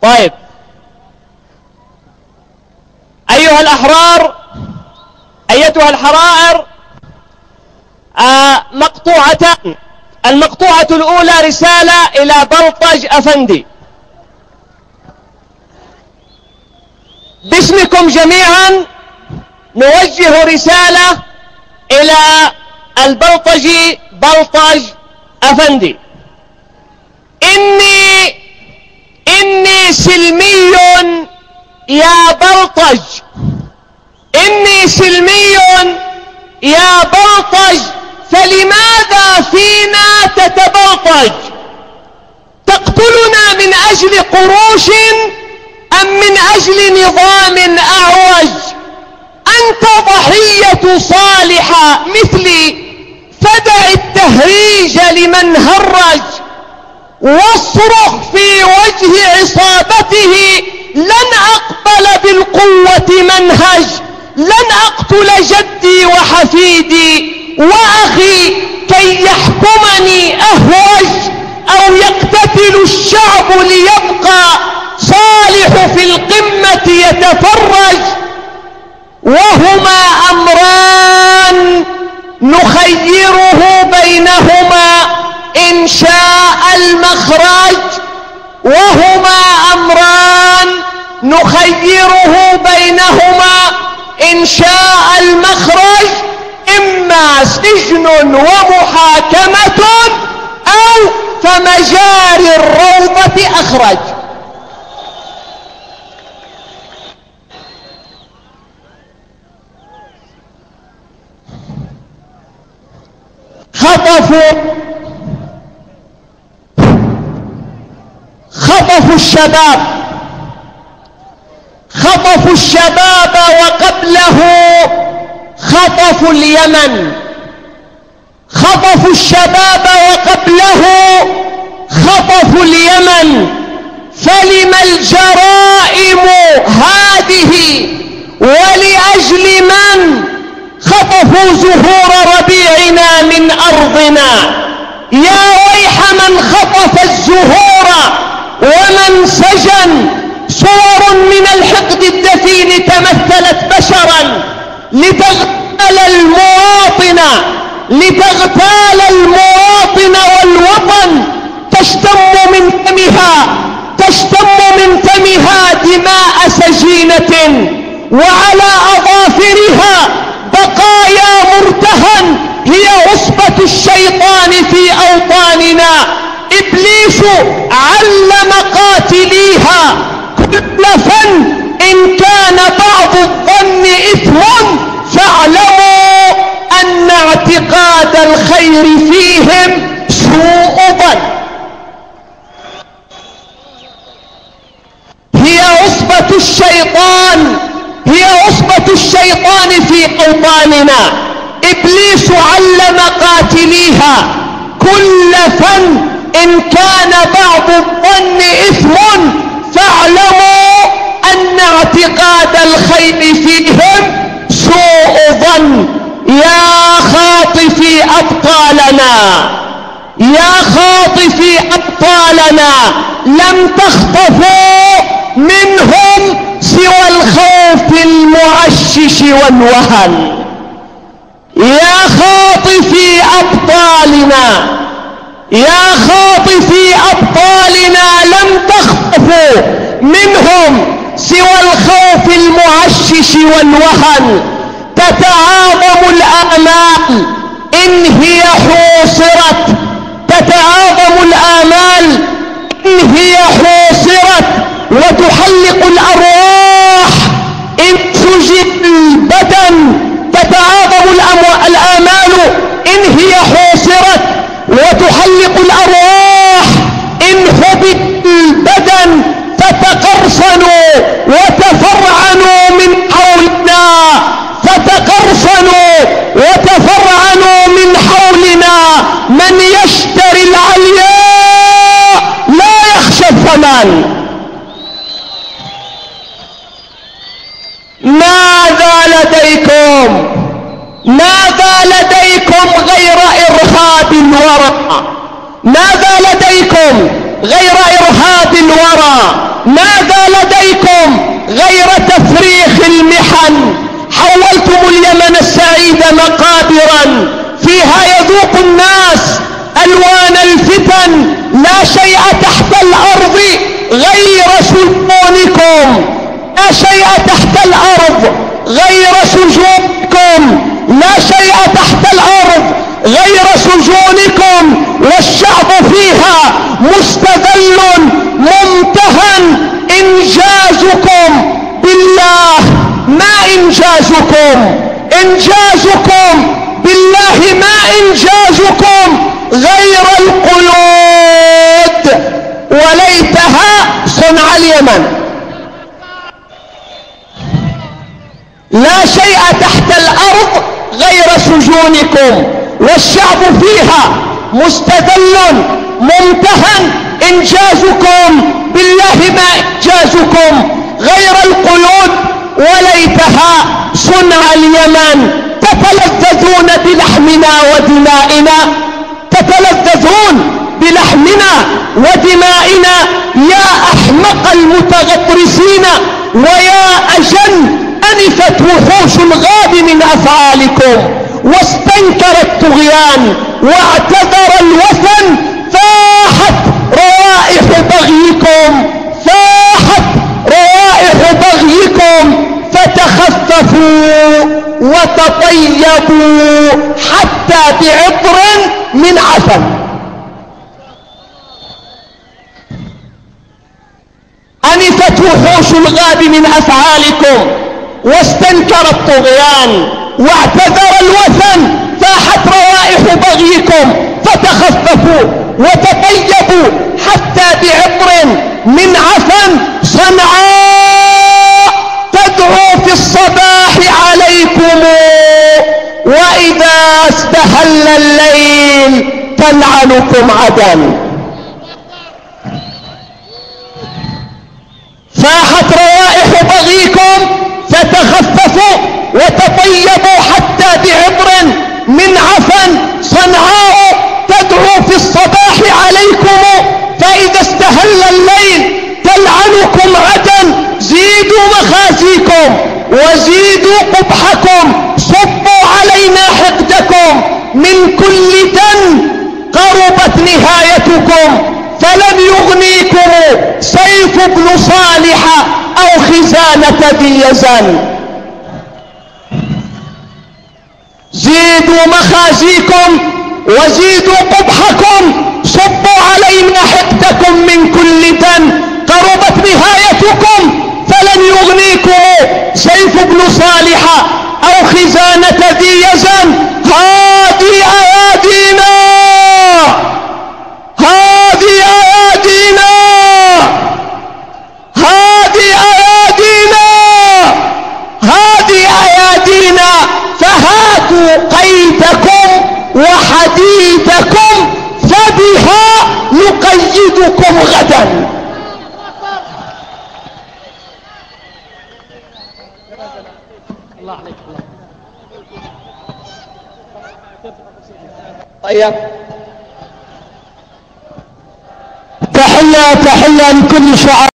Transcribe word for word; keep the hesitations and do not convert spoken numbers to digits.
طيب أيها الأحرار، أيتها الحرائر، آه مقطوعتان. المقطوعة الأولى رسالة إلى بلطج أفندي باسمكم جميعا، نوجه رسالة إلى البلطجي بلطج أفندي: إني إني سلمي يا بلطج، إني سلمي يا بلطج، فلماذا فينا تتبلطج؟ تقتلنا من أجل قروش أم من أجل نظام أعوج؟ أنت ضحية صالحة مثلي، فدع التهريج لمن هرج، واصرخ في وجه عصابته: لن أقبل بالقوة منهج، لن أقتل جدي وحفيدي وأخي كي يحكمني أهوج، أو يقتتل الشعب ليبقى صالح في القمة يتفرج. وهما أمران نخيره بينهما إن شاء المخرج، وهما أمران نخيره بينهما إن شاء المخرج، إما سجن ومحاكمة أو فمجاري الروضة أخرج. خطفوا خطفوا الشباب خطفوا الشباب وقبله خطفوا اليمن، خطفوا الشباب وقبله خطفوا اليمن، فلم الجرائم هذه؟ ولأجل من خطفوا زهور ربيعنا من أرضنا؟ يا ويح من خطف الزهور ومن سجن. صور من الحقد الدفين تمثلت بشرا لتغتال المواطن لتغتال المواطن والوطن، تشتم من فمها تشتم من فمها دماء سجينة، وعلى أظافرها بقايا مرتهن. هي عصبة الشيطان في أوطاننا، إبليس علم قاتليها كل فن. إن كان بعض الظن إثم فاعلموا أن اعتقاد الخير فيهم سوء ظن. هي عصبة الشيطان هي عصبة الشيطان في أوطاننا، إبليس علم قاتليها كل فن. إن كان بعض الظن إثم فاعلموا أن اعتقاد الخير فيهم سوء ظن. يا خاطفي أبطالنا يا خاطفي أبطالنا، لم تخطفوا منهم سوى الخوف المعشش والوهن. يا خاطفي أبطالنا يا خاطفي أبطالنا، لم تخطفوا منهم سوى الخوف المعشش والوهن. تتعاظم الآمال إن هي حوصرت تتعاظم الآمال إن هي حوصرت وتحلق الأرواح إن سجد البدن. تتعاظم الآمال إن هي حوصرت وتحلق الأرواح إن هبط البدن. فتقرصنوا وتفرعنوا من حولنا فتقرصنوا وتفرعنوا من حولنا. من يشتري العلياء لا يخشى الثمن. ماذا لديكم ماذا لديكم غير إرهاب الورى؟ ماذا لديكم غير إرهاب الورى؟ ماذا لديكم غير تفريخ المحن؟ حولتم اليمن السعيد مقابرا فيها يذوق الناس ألوان الفتن. لا شيء تحت الأرض غير سجونكم، لا شيء تحت الأرض غير سجونكم، لا شيء تحت الأرض غير سجونكم. والشعب فيها مستذل ممتهن. إنجازكم بالله ما إنجازكم، إنجازكم بالله ما إنجازكم غير القيود، وليتها صنع اليمن. لا شيء تحت الأرض غير سجونكم، والشعب فيها مستذل ممتهن. إنجازكم بالله ما إنجازكم غير القيود، وليتها صنع اليمن. تتلذذون بلحمنا ودمائنا، تتلذذون بلحمنا ودمائنا يا أحمق المتغطرسين، ويا أجل أنفت وحوش الغاب من أفعالكم، واستنكر الطغيان واعتذر الوثن. فاحت روائح بغيكم، فاحت روائح بغيكم، فتخففوا وتطيبوا حتى بعطر من عسل. أنفت وحوش الغاب من أفعالكم، واستنكر الطغيان واعتذر الوثن. فاحت روائح بغيكم فتخففوا وتطيبوا حتى بعطر من عفن. صنعاء تدعو في الصباح عليكم، وإذا استهل الليل تلعنكم عدن. فاحت روائح بغيكم فتخففوا وتطيبوا حتى بعطر من عفن. صنعاء تدعو في الصباح عليكم، فإذا استهل الليل تلعنكم عدن. زيدوا مخازيكم وزيدوا قبحكم، صبوا علينا حقدكم من كل دن. قربت نهايتكم فلم يغنيكم سيف ابن صالح أو خزانة ذي يزن. زيدوا مخازيكم وزيدوا قبحكم، صبوا علينا حقدكم من كل دن. قربت نهايتكم فلن يغنيكم سيف ابن صالح أو خزانة ذي يزن. هذه أيادينا، هذه أيادينا، هذه أيادينا، هذه أيادينا. فهاتوا قيدكم وحديدكم، فبها نقيدكم غدا. طيب، تحية تحية لكل شعب.